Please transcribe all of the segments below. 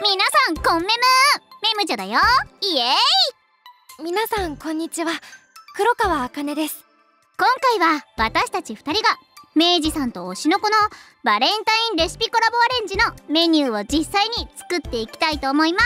皆さんこんめむメムチョだよ。イエーイ。 皆さんこんにちは、黒川茜です。 今回は私たち2人が明治さんと推しの子のバレンタインレシピコラボアレンジのメニューを実際に作っていきたいと思います。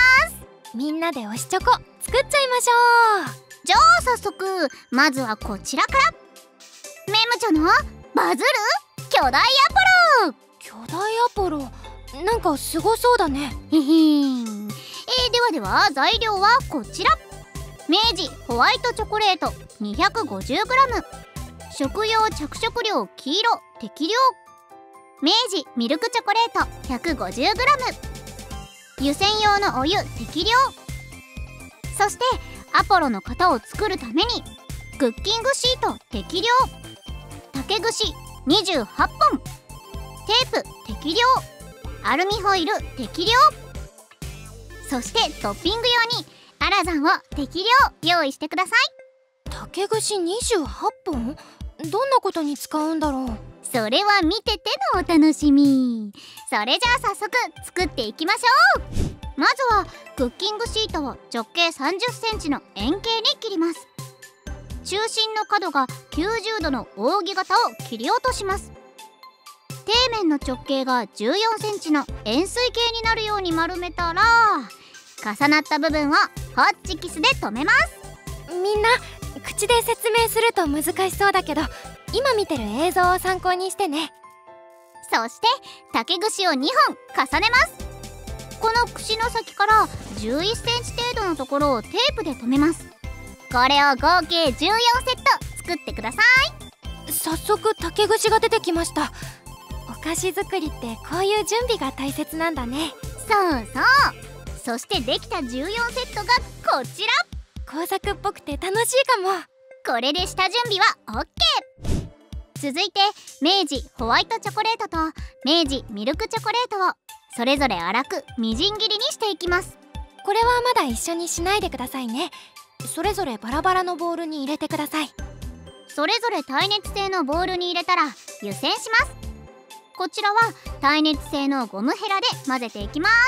みんなで推しチョコ作っちゃいましょう。 じゃあ早速まずはこちらから。メムチョのバズる巨大アポロ。 巨大アポロ、なんかすごそうだね。 へへん。では材料はこちら。明治ホワイトチョコレート 250g、 食用着色料黄色適量、明治ミルクチョコレート 150g、 湯煎用のお湯適量。そしてアポロの型を作るためにクッキングシート適量、竹串28本、テープ適量、アルミホイル適量。そしてトッピング用にアラザンを適量用意してください。 竹串28本、どんなことに使うんだろう。 それは見ててのお楽しみ。それじゃあ早速作っていきましょう。まずはクッキングシートを直径30センチの円形に切ります。中心の角が90度の扇形を切り落とします。底面の直径が14センチの円錐形になるように丸めたら、重なった部分をホッチキスで留めます。 みんな口で説明すると難しそうだけど、今見てる映像を参考にしてね。 そして竹串を2本重ねます。この串の先から11センチ程度のところをテープで留めます。これを合計14セット作ってください。 早速竹串が出てきました。お菓子作りってこういう準備が大切なんだね。 そうそう。そしてできた14セットがこちら。 工作っぽくて楽しいかも。 これで下準備は OK。 続いて明治ホワイトチョコレートと明治ミルクチョコレートをそれぞれ粗くみじん切りにしていきます。 これはまだ一緒にしないでくださいね。それぞれバラバラのボウルに入れてください。 それぞれ耐熱性のボウルに入れたら湯煎します。こちらは耐熱性のゴムヘラで混ぜていきます。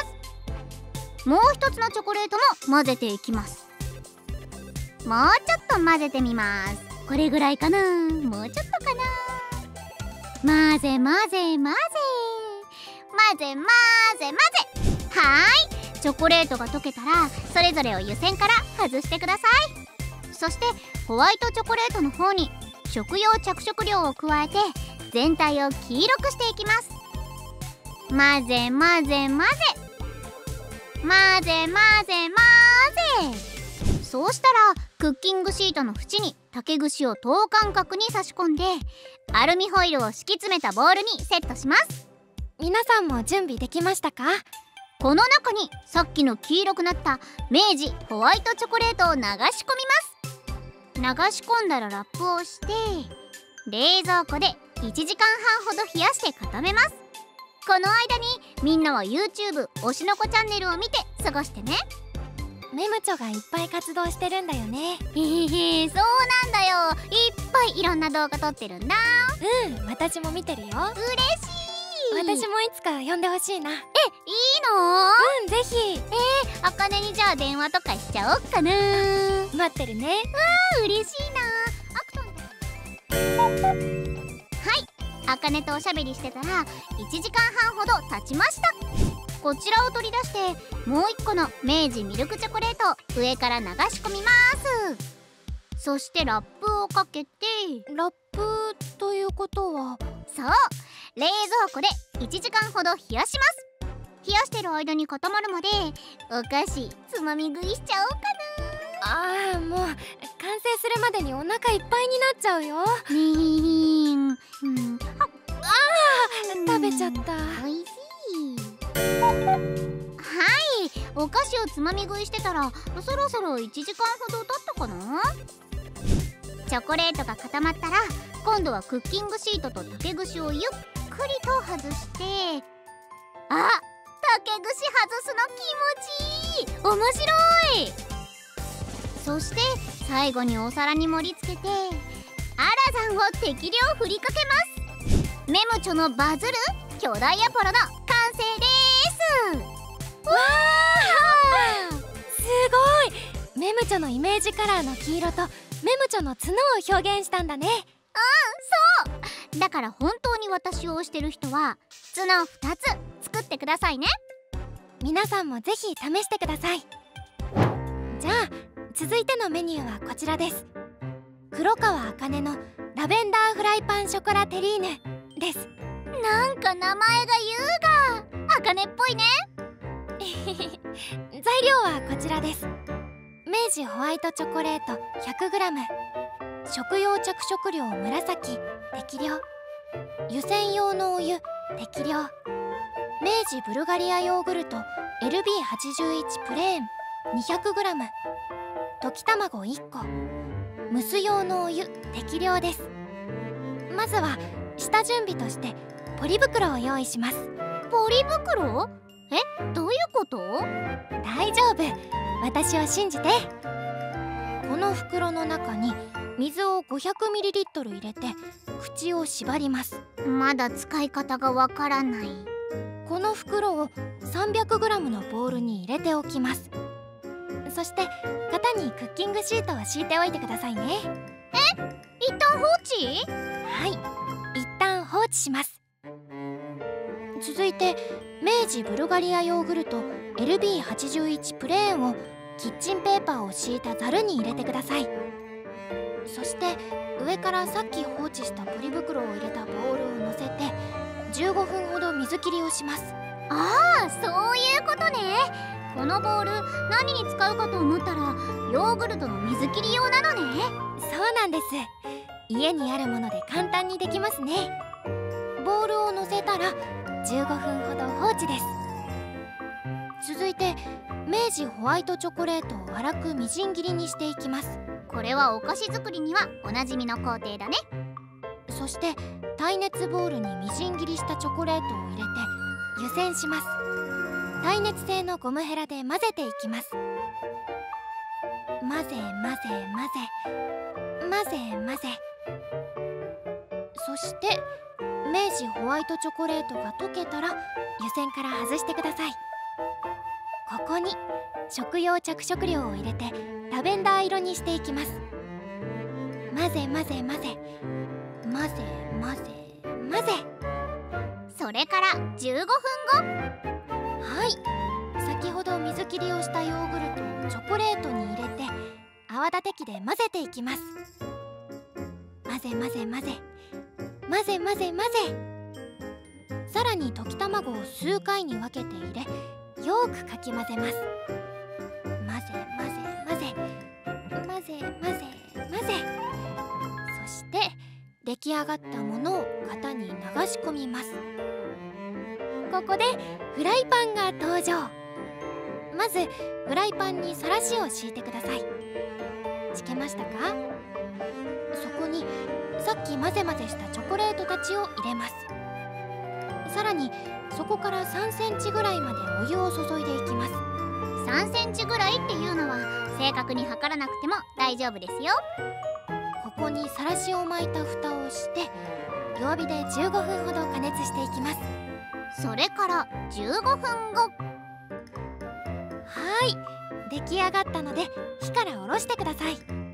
もう一つのチョコレートも混ぜていきます。もうちょっと混ぜてみます。これぐらいかな、もうちょっとかな。混ぜ混ぜ混ぜ混ぜ混ぜ混ぜ。はーい、チョコレートが溶けたらそれぞれを湯煎から外してください。そしてホワイトチョコレートの方に食用着色料を加えて全体を黄色くしていきます。混ぜ混ぜ混ぜ混ぜ混ぜ混ぜ。そうしたらクッキングシートの縁に竹串を等間隔に差し込んでアルミホイルを敷き詰めたボウルにセットします。 皆さんも準備できましたか？ この中にさっきの黄色くなった明治ホワイトチョコレートを流し込みます。流し込んだらラップをして冷蔵庫で1時間半ほど冷やして固めます。この間にみんなは YouTube 推しの子チャンネルを見て過ごしてね。 メムチョがいっぱい活動してるんだよね。 そうなんだよ。いっぱいいろんな動画撮ってるんだ。 私も見てるよ。 嬉しい。 私もいつか呼んでほしいな。 いいの？ ぜひ。 あかねにじゃあ電話とかしちゃおっかな。 待ってるね。 嬉しいな。はい、あかねとおしゃべりしてたら1時間半ほど経ちました。こちらを取り出してもう1個の明治ミルクチョコレートを上から流し込みます。そしてラップをかけて。 ラップということは？ そう、冷蔵庫で1時間ほど冷やします。冷やしてる間に固まるまでお菓子つまみ食いしちゃおうかな。 もう完成するまでにお腹いっぱいになっちゃうよ。食べちゃった。 おいしい。はい、お菓子をつまみ食いしてたらそろそろ1時間ほど経ったかな。チョコレートが固まったら今度はクッキングシートと竹串をゆっくりと外して、竹串外すの気持ちいい。面白い。そして最後にお皿に盛り付けてアラザンを適量振りかけます。メムチョのバズる巨大アポロの完成です。 わーチョのイメージカラーの黄色とメムチョの角を表現したんだね。 だから本当に私を推してる人は角2つ作ってくださいね。 皆さんもぜひ試してください。じゃあ続いてのメニューはこちらです。黒川あかねのラベンダーフライパンショコラテリーヌです。 なんか名前が優雅、あかねっぽいね。 材料はこちらです。明治ホワイトチョコレート 100g、 食用着色料紫適量、湯煎用のお湯適量、明治ブルガリアヨーグルト LB81 プレーン 200g、 溶き卵1個、蒸す用のお湯適量です。まずは下準備としてポリ袋を用意します。 ポリ袋？どういうこと？ 大丈夫、私を信じて。この袋の中に水を 500ml 入れて口を縛ります。 まだ使い方がわからない。 この袋を 300g のボウルに入れておきます。そして型にクッキングシートを敷いておいてくださいね。 一旦放置？ はい、一旦放置します。続いて明治ブルガリアヨーグルト LB81 プレーンをキッチンペーパーを敷いたざるに入れてください。そして上からさっき放置したポリ袋を入れたボウルを乗せて15分ほど水切りをします。 ああ、そういうことね。このボウル何に使うかと思ったらヨーグルトの水切り用なのね。 そうなんです。家にあるもので簡単にできますね。ボウルを乗せたら15分ほど放置です。続いて明治ホワイトチョコレートを粗くみじん切りにしていきます。 これはお菓子作りにはおなじみの工程だね。 そして耐熱ボウルにみじん切りしたチョコレートを入れて湯煎します。耐熱性のゴムヘラで混ぜていきます。混ぜ混ぜ混ぜ混ぜ混ぜ。そして明治ホワイトチョコレートが溶けたら湯煎から外してください。ここに食用着色料を入れてラベンダー色にしていきます。混ぜ混ぜ混ぜ混ぜ混ぜ混ぜ。 それから15分後。 はい、先ほど水切りをしたヨーグルトをチョコレートに入れて泡立て器で混ぜていきます。混ぜ混ぜ混ぜ混ぜ混ぜ混ぜ。さらに溶き卵を数回に分けて入れよくかき混ぜます。混ぜ混ぜ混ぜ混ぜ混ぜ混ぜ。そして出来上がったものを型に流し込みます。ここでフライパンが登場。まずフライパンにさらしを敷いてください。敷けましたか？そこにさっき混ぜ混ぜしたチョコレートたちを入れます。さらにそこから3センチぐらいまでお湯を注いでいきます。 3センチぐらいっていうのは正確に測らなくても大丈夫ですよ。 ここにさらしを巻いた蓋をして弱火で15分ほど加熱していきます。 それから15分後。 はい、出来上がったので火から下ろしてください。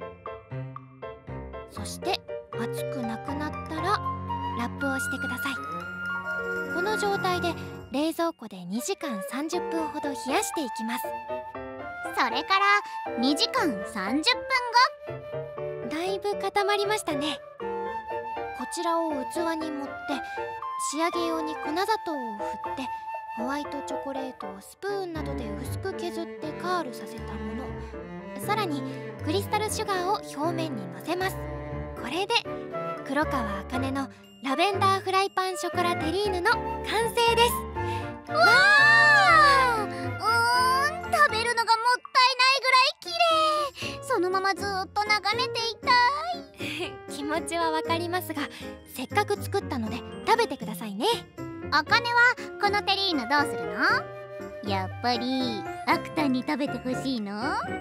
そして熱くなくなったらラップをしてください。この状態で冷蔵庫で2時間30分ほど冷やしていきます。 それから2時間30分後。 だいぶ固まりましたね。こちらを器に盛って仕上げ用に粉砂糖を振ってホワイトチョコレートをスプーンなどで薄く削ってカールさせたもの、さらにクリスタルシュガーを表面にのせます。これで黒川あかねのラベンダーフライパンショコラテリーヌの完成です。 わあ、食べるのがもったいないぐらい綺麗。そのままずっと眺めていたい。 気持ちはわかりますが、せっかく作ったので食べてくださいね。 あかねはこのテリーヌどうするの？やっぱりアクタンに食べてほしいの？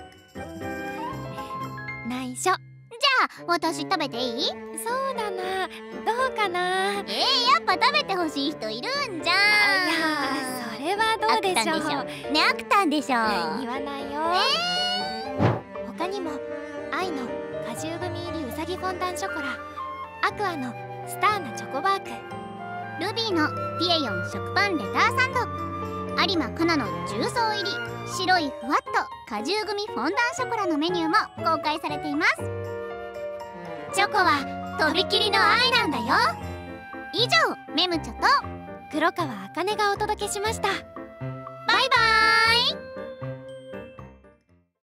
内緒。 じゃあ私食べていい？ そうだな、どうかな。 やっぱ食べてほしい人いるんじゃん。 いや、それはどうでしょう。 ね、アクタンでしょ。 言わないよ。他他にも愛の果汁グミ入りうさぎフォンダンショコラ、アクアのスターなチョコバーク、 ルビーのピエヨン食パンレターサンド、有馬かなの重曹入り白いふわっと果汁グミフォンダンショコラのメニューも公開されています。チョコはとびきりの愛なんだよ。以上、メムチョと黒川あかねがお届けしました。 バイバーイ。